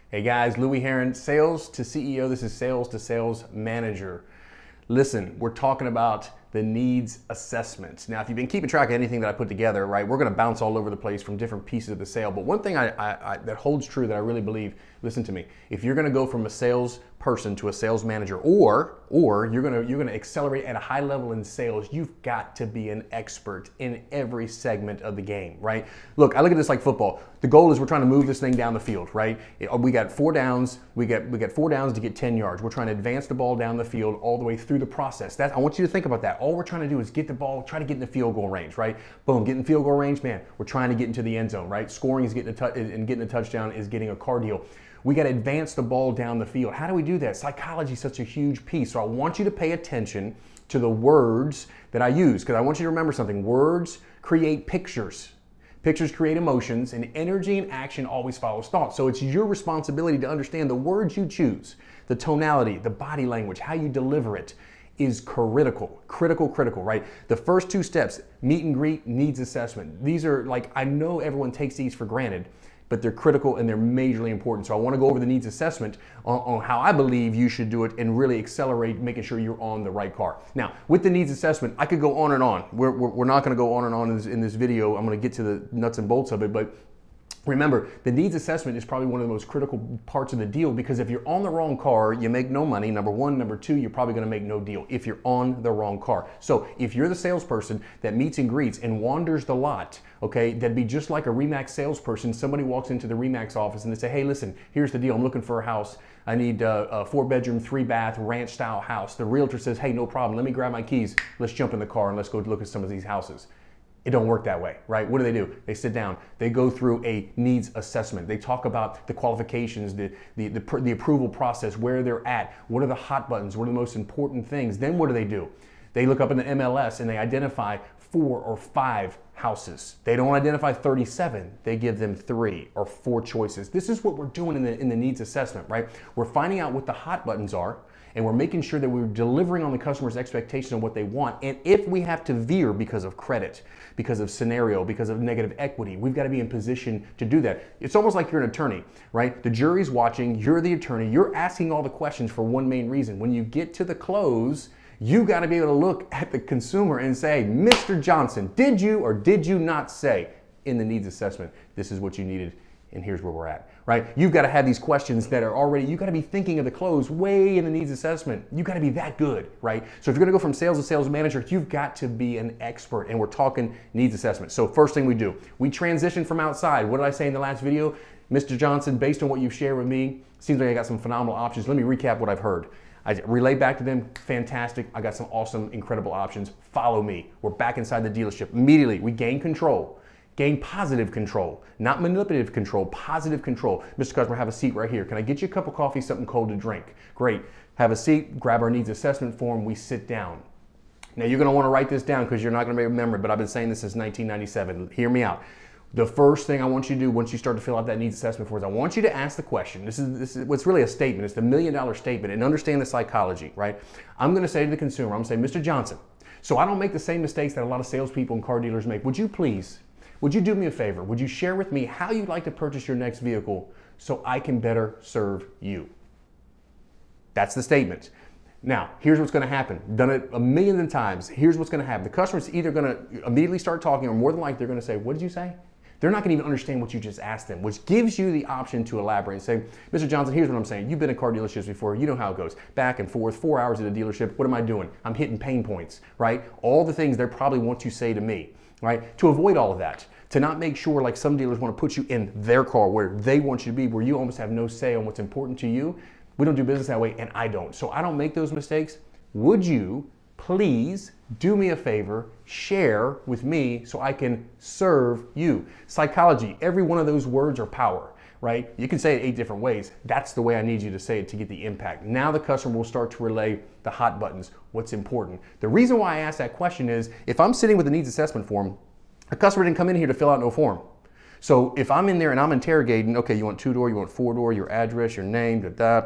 Hey guys, Louie Herron, Sales to CEO. This is Sales to Sales Manager. Listen, we're talking about the needs assessment. Now, if you've been keeping track of anything that I put together, right, we're going to bounce all over the place from different pieces of the sale. But one thing that holds true that I really believe, listen to me, if you're going to go from a sales person to a sales manager, or you're going to accelerate at a high level in sales, you've got to be an expert in every segment of the game, right? Look, I look at this like football. The goal is we're trying to move this thing down the field, right? We got 4 downs. We got 4 downs to get 10 yards. We're trying to advance the ball down the field all the way through the process. I want you to think about that. All we're trying to do is get the ball, try to get in the field goal range, right? Boom, get in field goal range, man. We're trying to get into the end zone, right? Scoring is getting a touchdown is getting a car deal. We got to advance the ball down the field. How do we do that? Psychology is such a huge piece. So I want you to pay attention to the words that I use, because I want you to remember something. Words create pictures. Pictures create emotions, and energy and action always follows thought. So it's your responsibility to understand the words you choose, the tonality, the body language, how you deliver it is critical, right? The first 2 steps, meet and greet, needs assessment. These are like, I know everyone takes these for granted, but they're critical and they're majorly important. So I want to go over the needs assessment on how I believe you should do it and really accelerate making sure you're on the right car. Now, with the needs assessment, I could go on and on. We're not going to go on and on in this video. I'm going to get to the nuts and bolts of it, but remember, the needs assessment is probably one of the most critical parts of the deal, because if you're on the wrong car, you make no money, number one. Number two, you're probably going to make no deal if you're on the wrong car. So if you're the salesperson that meets and greets and wanders the lot, okay, that'd be just like a RE/MAX salesperson. Somebody walks into the RE/MAX office and they say, hey, listen, here's the deal. I'm looking for a house. I need a 4-bedroom, 3-bath, ranch-style house. The realtor says, hey, no problem. Let me grab my keys. Let's jump in the car and let's go look at some of these houses. It don't work that way, right? What do? They sit down, they go through a needs assessment. They talk about the qualifications, the approval process, where they're at, what are the hot buttons, what are the most important things. Then what do? They look up in the MLS and they identify 4 or 5 houses. They don't identify 37. They give them 3 or 4 choices. This is what we're doing in the needs assessment, right? We're finding out what the hot buttons are, and we're making sure that we're delivering on the customer's expectation of what they want. And if we have to veer because of credit, because of scenario, because of negative equity, we've got to be in position to do that. It's almost like you're an attorney, right? The jury's watching, you're the attorney, you're asking all the questions for one main reason. When you get to the close, you got to be able to look at the consumer and say, Mr. Johnson, did you or did you not say in the needs assessment, this is what you needed, and here's where we're at, right? You've got to have these questions that are already, you've got to be thinking of the close way in the needs assessment. You've got to be that good, right? So if you're going to go from sales to sales manager, you've got to be an expert, and we're talking needs assessment. So first thing we do, we transition from outside. What did I say in the last video? Mr. Johnson, based on what you've shared with me, seems like I got some phenomenal options. Let me recap what I've heard. I relay back to them, fantastic. I got some awesome, incredible options. Follow me. We're back inside the dealership. Immediately, we gain control. Gain positive control, not manipulative control, positive control. Mr. Customer, have a seat right here. Can I get you a cup of coffee, something cold to drink? Great. Have a seat, grab our needs assessment form, we sit down. Now you're gonna wanna write this down because you're not gonna remember it, but I've been saying this since 1997. Hear me out. The first thing I want you to do once you start to fill out that needs assessment form is I want you to ask the question. This is what's really a statement. It's the $1 million statement, and understand the psychology, right? I'm gonna say to the consumer, I'm gonna say, Mr. Johnson, so I don't make the same mistakes that a lot of salespeople and car dealers make. Would you do me a favor? Would you share with me how you'd like to purchase your next vehicle so I can better serve you? That's the statement. Now, here's what's going to happen. Done it a million times. Here's what's going to happen. The customer's either going to immediately start talking, or more than likely they're going to say, what did you say? They're not going to even understand what you just asked them, which gives you the option to elaborate and say, Mr. Johnson, here's what I'm saying. You've been in car dealerships before. You know how it goes. Back and forth, 4 hours at a dealership. What am I doing? I'm hitting pain points, right? All the things they probably want to say to me, right? To avoid all of that, to not make sure like some dealers want to put you in their car where they want you to be, where you almost have no say on what's important to you. We don't do business that way, and I don't. So I don't make those mistakes. Would you please do me a favor, share with me so I can serve you? Psychology, every one of those words are power, right? You can say it 8 different ways. That's the way I need you to say it to get the impact. Now the customer will start to relay the hot buttons, what's important. The reason why I ask that question is if I'm sitting with a needs assessment form, a customer didn't come in here to fill out no form. So if I'm in there and I'm interrogating, okay, you want 2-door, you want 4-door, your address, your name,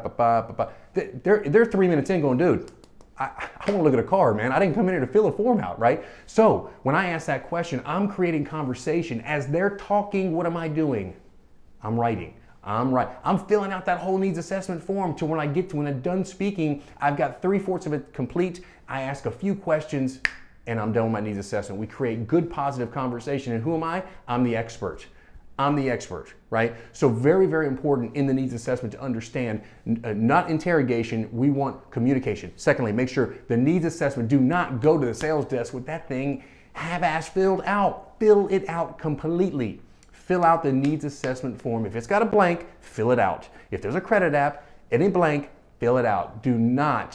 they're 3 minutes in going, dude, I want to look at a car, man. I didn't come in here to fill a form out, right? So when I ask that question, I'm creating conversation. As they're talking, what am I doing? I'm writing. I'm right. I'm filling out that whole needs assessment form to when I'm done speaking, I've got 3/4 of it complete. I ask a few questions and I'm done with my needs assessment. We create good, positive conversation. And who am I? I'm the expert. I'm the expert, right? So very, very important in the needs assessment to understand, not interrogation, we want communication. Secondly, make sure the needs assessment, do not go to the sales desk with that thing half-ass filled out. Fill it out completely. Fill out the needs assessment form. If it's got a blank, fill it out. If there's a credit app, any blank, fill it out. Do not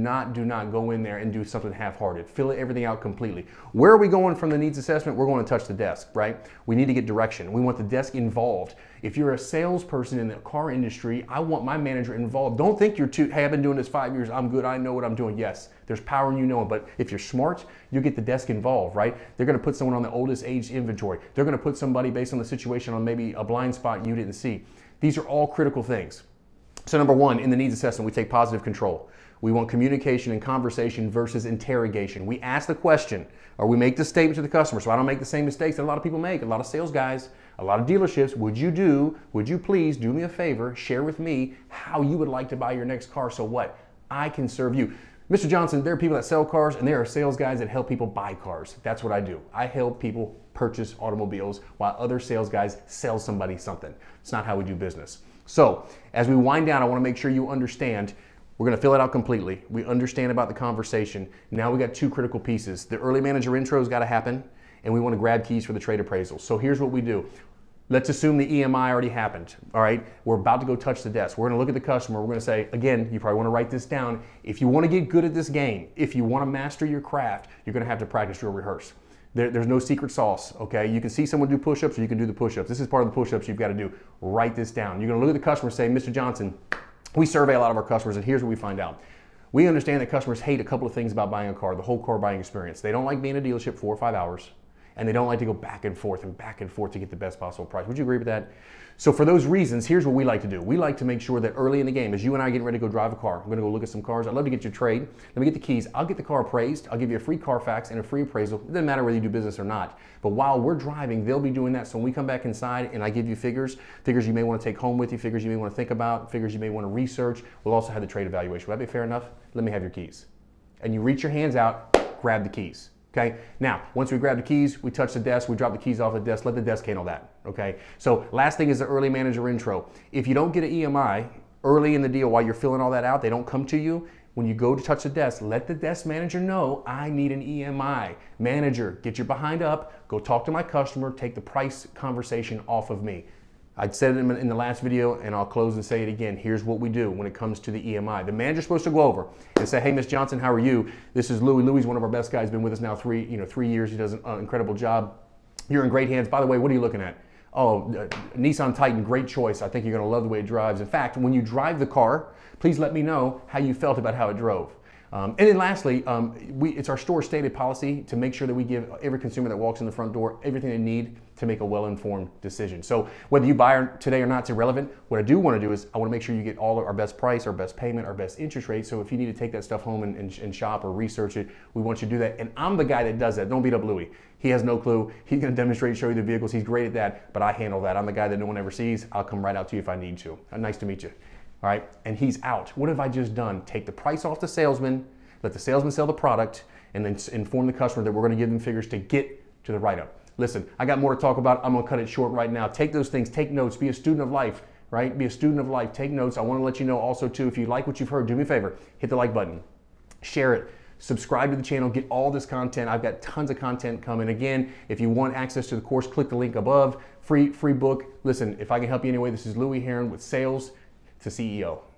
go in there and do something half-hearted. Fill everything out completely. Where are we going from the needs assessment? We're going to touch the desk, right? We need to get direction. We want the desk involved. If you're a salesperson in the car industry, I want my manager involved. Don't think you're hey, I've been doing this 5 years, I'm good, I know what I'm doing. Yes, there's power in you knowing, but if you're smart, you get the desk involved, right? They're gonna put someone on the oldest age inventory. They're gonna put somebody based on the situation on maybe a blind spot you didn't see. These are all critical things. So number one, in the needs assessment, we take positive control. We want communication and conversation versus interrogation. We ask the question, or we make the statement to the customer, so I don't make the same mistakes that a lot of people make, a lot of sales guys, a lot of dealerships. Would you please do me a favor, share with me how you would like to buy your next car so what? I can serve you. Mr. Johnson, there are people that sell cars and there are sales guys that help people buy cars. That's what I do. I help people purchase automobiles while other sales guys sell somebody something. It's not how we do business. So as we wind down, I want to make sure you understand. We're going to fill it out completely. We understand about the conversation. Now we got two critical pieces. The early manager intro's got to happen, and we want to grab keys for the trade appraisal. So here's what we do. Let's assume the EMI already happened. All right, we're about to go touch the desk. We're going to look at the customer. We're going to say, again, you probably want to write this down. If you want to get good at this game, if you want to master your craft, you're going to have to practice, drill, rehearse. There's no secret sauce, okay? You can see someone do push-ups or you can do the push-ups. This is part of the push-ups you've got to do. Write this down. You're going to look at the customer and say, Mr. Johnson, we survey a lot of our customers, and here's what we find out. We understand that customers hate a couple of things about buying a car, the whole car buying experience. They don't like being in a dealership 4 or 5 hours, and they don't like to go back and forth to get the best possible price. Would you agree with that? So for those reasons, here's what we like to do. We like to make sure that early in the game, as you and I are getting ready to go drive a car, I'm gonna go look at some cars. I'd love to get your trade. Let me get the keys. I'll get the car appraised. I'll give you a free Carfax and a free appraisal. It doesn't matter whether you do business or not. But while we're driving, they'll be doing that. So when we come back inside and I give you figures you may want to take home with you, figures you may want to think about, figures you may want to research, we'll also have the trade evaluation. Would that be fair enough? Let me have your keys. And you reach your hands out, grab the keys. Okay, now, once we grab the keys, we touch the desk, we drop the keys off the desk, let the desk handle that, okay? So last thing is the early manager intro. If you don't get an EMI early in the deal while you're filling all that out, they don't come to you, when you go to touch the desk, let the desk manager know, I need an EMI. Manager, get your behind up, go talk to my customer, take the price conversation off of me. I said it in the last video, and I'll close and say it again. Here's what we do when it comes to the EMI. The manager's supposed to go over and say, hey, Miss Johnson, how are you? This is Louie. Louie's one of our best guys, been with us now 3 years. He does an incredible job. You're in great hands. By the way, what are you looking at? Oh, Nissan Titan, great choice. I think you're gonna love the way it drives. In fact, when you drive the car, please let me know how you felt about how it drove. And then lastly, it's our store stated policy to make sure that we give every consumer that walks in the front door everything they need to make a well-informed decision. So whether you buy today or not, it's irrelevant. What I do want to do is I want to make sure you get all our best price, our best payment, our best interest rate. So if you need to take that stuff home and shop or research it, we want you to do that. And I'm the guy that does that. Don't beat up Louie. He has no clue. He's going to demonstrate, show you the vehicles. He's great at that, but I handle that. I'm the guy that no one ever sees. I'll come right out to you if I need to. Nice to meet you. All right, and he's out. What have I just done? Take the price off the salesman, let the salesman sell the product, and then inform the customer that we're going to give them figures to get to the write-up. Listen, I got more to talk about. I'm going to cut it short right now. Take those things, take notes, be a student of life, right? Be a student of life, take notes. I want to let you know also too, if you like what you've heard, do me a favor, hit the like button, share it, subscribe to the channel, get all this content. I've got tons of content coming. Again, if you want access to the course, click the link above, free book. Listen, if I can help you anyway, this is Louie Herron with Sales to CEO.